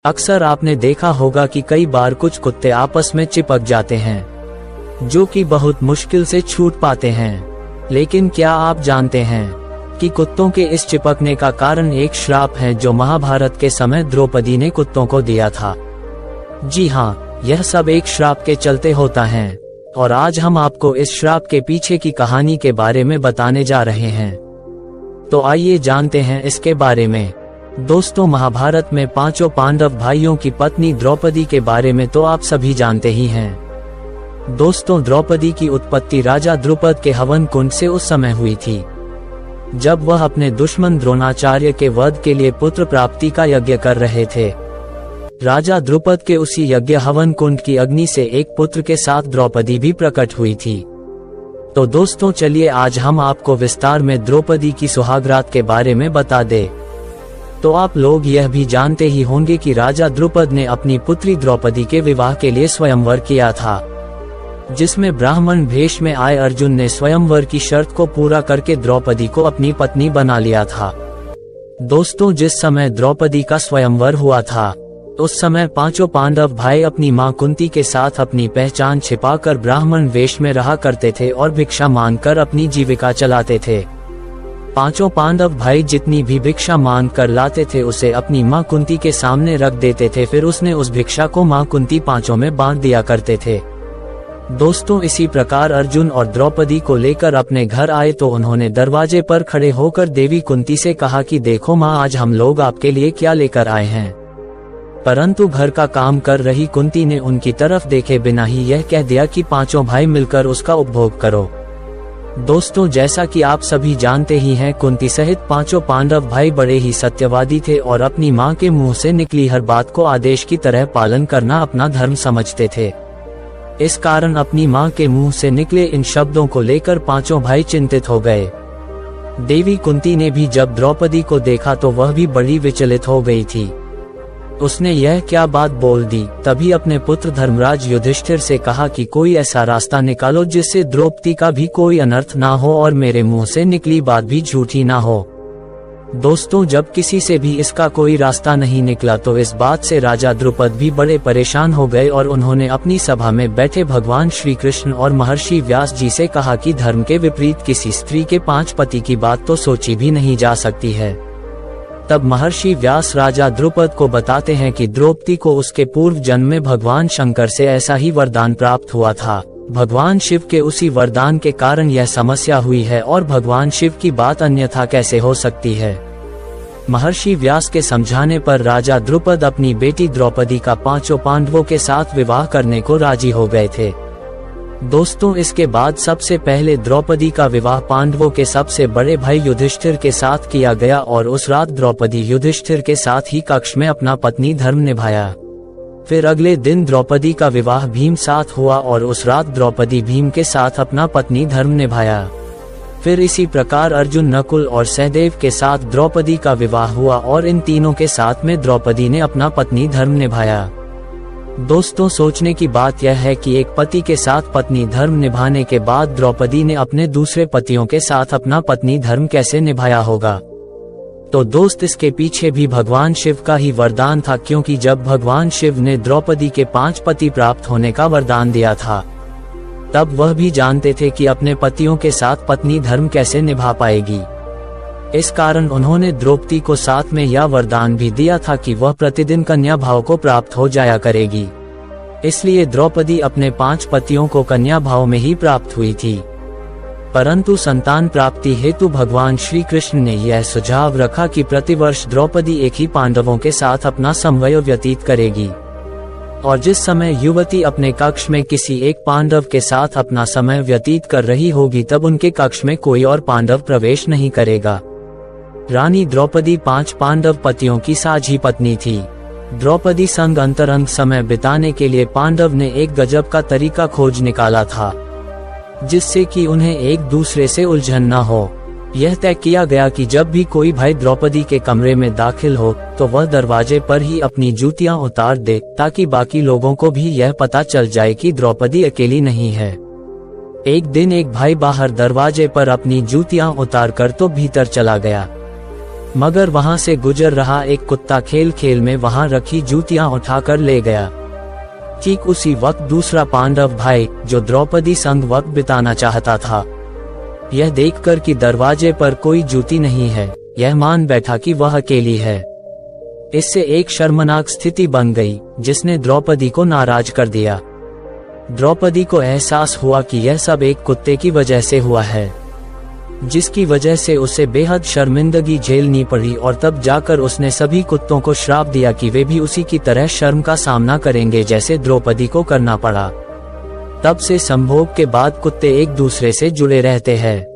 अक्सर आपने देखा होगा कि कई बार कुछ कुत्ते आपस में चिपक जाते हैं, जो कि बहुत मुश्किल से छूट पाते हैं। लेकिन क्या आप जानते हैं कि कुत्तों के इस चिपकने का कारण एक श्राप है जो महाभारत के समय द्रौपदी ने कुत्तों को दिया था। जी हाँ, यह सब एक श्राप के चलते होता है और आज हम आपको इस श्राप के पीछे की कहानी के बारे में बताने जा रहे हैं। तो आइए जानते हैं इसके बारे में। दोस्तों, महाभारत में पांचों पांडव भाइयों की पत्नी द्रौपदी के बारे में तो आप सभी जानते ही हैं। दोस्तों, द्रौपदी की उत्पत्ति राजा द्रुपद के हवन कुंड से उस समय हुई थी जब वह अपने दुश्मन द्रोणाचार्य के वध के लिए पुत्र प्राप्ति का यज्ञ कर रहे थे। राजा द्रुपद के उसी यज्ञ हवन कुंड की अग्नि से एक पुत्र के साथ द्रौपदी भी प्रकट हुई थी। तो दोस्तों, चलिए आज हम आपको विस्तार में द्रौपदी की सुहागरात के बारे में बता दे। तो आप लोग यह भी जानते ही होंगे कि राजा द्रुपद ने अपनी पुत्री द्रौपदी के विवाह के लिए स्वयंवर किया था, जिसमें ब्राह्मण भेष में आए अर्जुन ने स्वयंवर की शर्त को पूरा करके द्रौपदी को अपनी पत्नी बना लिया था। दोस्तों, जिस समय द्रौपदी का स्वयंवर हुआ था उस समय पांचों पांडव भाई अपनी मां कुंती के साथ अपनी पहचान छिपाकर ब्राह्मण वेश में रहा करते थे और भिक्षा मांगकर अपनी जीविका चलाते थे। पांचों पांडव भाई जितनी भी भिक्षा मांग कर लाते थे उसे अपनी मां कुंती के सामने रख देते थे, फिर उसने उस भिक्षा को मां कुंती पांचों में बांट दिया करते थे। दोस्तों, इसी प्रकार अर्जुन और द्रौपदी को लेकर अपने घर आए तो उन्होंने दरवाजे पर खड़े होकर देवी कुंती से कहा कि देखो मां, आज हम लोग आपके लिए क्या लेकर आए हैं। परंतु घर का काम कर रही कुंती ने उनकी तरफ देखे बिना ही यह कह दिया कि पांचों भाई मिलकर उसका उपभोग करो। दोस्तों, जैसा कि आप सभी जानते ही हैं, कुंती सहित पांचों पांडव भाई बड़े ही सत्यवादी थे और अपनी मां के मुंह से निकली हर बात को आदेश की तरह पालन करना अपना धर्म समझते थे। इस कारण अपनी मां के मुंह से निकले इन शब्दों को लेकर पांचों भाई चिंतित हो गए। देवी कुंती ने भी जब द्रौपदी को देखा तो वह भी बड़ी विचलित हो गई थी। उसने यह क्या बात बोल दी। तभी अपने पुत्र धर्मराज युधिष्ठिर से कहा कि कोई ऐसा रास्ता निकालो जिससे द्रौपदी का भी कोई अनर्थ ना हो और मेरे मुंह से निकली बात भी झूठी ना हो। दोस्तों, जब किसी से भी इसका कोई रास्ता नहीं निकला तो इस बात से राजा द्रुपद भी बड़े परेशान हो गए और उन्होंने अपनी सभा में बैठे भगवान श्री कृष्ण और महर्षि व्यास जी से कहा कि धर्म के विपरीत किसी स्त्री के 5 पति की बात तो सोची भी नहीं जा सकती है। तब महर्षि व्यास राजा द्रुपद को बताते हैं कि द्रौपदी को उसके पूर्व जन्म में भगवान शंकर से ऐसा ही वरदान प्राप्त हुआ था। भगवान शिव के उसी वरदान के कारण यह समस्या हुई है और भगवान शिव की बात अन्यथा कैसे हो सकती है। महर्षि व्यास के समझाने पर राजा द्रुपद अपनी बेटी द्रौपदी का पांचों पांडवों के साथ विवाह करने को राजी हो गए थे। दोस्तों, इसके बाद सबसे पहले द्रौपदी का विवाह पांडवों के सबसे बड़े भाई युधिष्ठिर के साथ किया गया और उस रात द्रौपदी युधिष्ठिर के साथ ही कक्ष में अपना पत्नी धर्म निभाया। फिर अगले दिन द्रौपदी का विवाह भीम साथ हुआ और उस रात द्रौपदी भीम के साथ अपना पत्नी धर्म निभाया। फिर इसी प्रकार अर्जुन, नकुल और सहदेव के साथ द्रौपदी का विवाह हुआ और इन तीनों के साथ में द्रौपदी ने अपना पत्नी धर्म निभाया। दोस्तों, सोचने की बात यह है कि एक पति के साथ पत्नी धर्म निभाने के बाद द्रौपदी ने अपने दूसरे पतियों के साथ अपना पत्नी धर्म कैसे निभाया होगा। तो दोस्त, इसके पीछे भी भगवान शिव का ही वरदान था, क्योंकि जब भगवान शिव ने द्रौपदी के 5 पति प्राप्त होने का वरदान दिया था तब वह भी जानते थे कि अपने पतियों के साथ पत्नी धर्म कैसे निभा पाएगी। इस कारण उन्होंने द्रौपदी को साथ में यह वरदान भी दिया था कि वह प्रतिदिन कन्या भाव को प्राप्त हो जाया करेगी। इसलिए द्रौपदी अपने 5 पतियों को कन्या भाव में ही प्राप्त हुई थी। परंतु संतान प्राप्ति हेतु भगवान श्री कृष्ण ने यह सुझाव रखा कि प्रतिवर्ष द्रौपदी एक ही पांडवों के साथ अपना समय व्यतीत करेगी और जिस समय युवती अपने कक्ष में किसी एक पांडव के साथ अपना समय व्यतीत कर रही होगी तब उनके कक्ष में कोई और पांडव प्रवेश नहीं करेगा। रानी द्रौपदी 5 पांडव पतियों की साझी पत्नी थी। द्रौपदी संग अंतरंग समय बिताने के लिए पांडव ने एक गजब का तरीका खोज निकाला था जिससे कि उन्हें एक दूसरे से उलझन न हो। यह तय किया गया कि जब भी कोई भाई द्रौपदी के कमरे में दाखिल हो तो वह दरवाजे पर ही अपनी जूतियां उतार दे, ताकि बाकी लोगों को भी यह पता चल जाए कि द्रौपदी अकेली नहीं है। एक दिन एक भाई बाहर दरवाजे पर अपनी जूतियां उतार कर तो भीतर चला गया। मगर वहां से गुजर रहा एक कुत्ता खेल खेल में वहां रखी जूतियां उठाकर ले गया। ठीक उसी वक्त दूसरा पांडव भाई, जो द्रौपदी संग वक्त बिताना चाहता था, यह देखकर कि दरवाजे पर कोई जूती नहीं है, यह मान बैठा कि वह अकेली है। इससे एक शर्मनाक स्थिति बन गई, जिसने द्रौपदी को नाराज कर दिया। द्रौपदी को एहसास हुआ कि यह सब एक कुत्ते की वजह से हुआ है, जिसकी वजह से उसे बेहद शर्मिंदगी झेलनी पड़ी, और तब जाकर उसने सभी कुत्तों को श्राप दिया कि वे भी उसी की तरह शर्म का सामना करेंगे जैसे द्रौपदी को करना पड़ा। तब से संभोग के बाद कुत्ते एक दूसरे से जुड़े रहते हैं।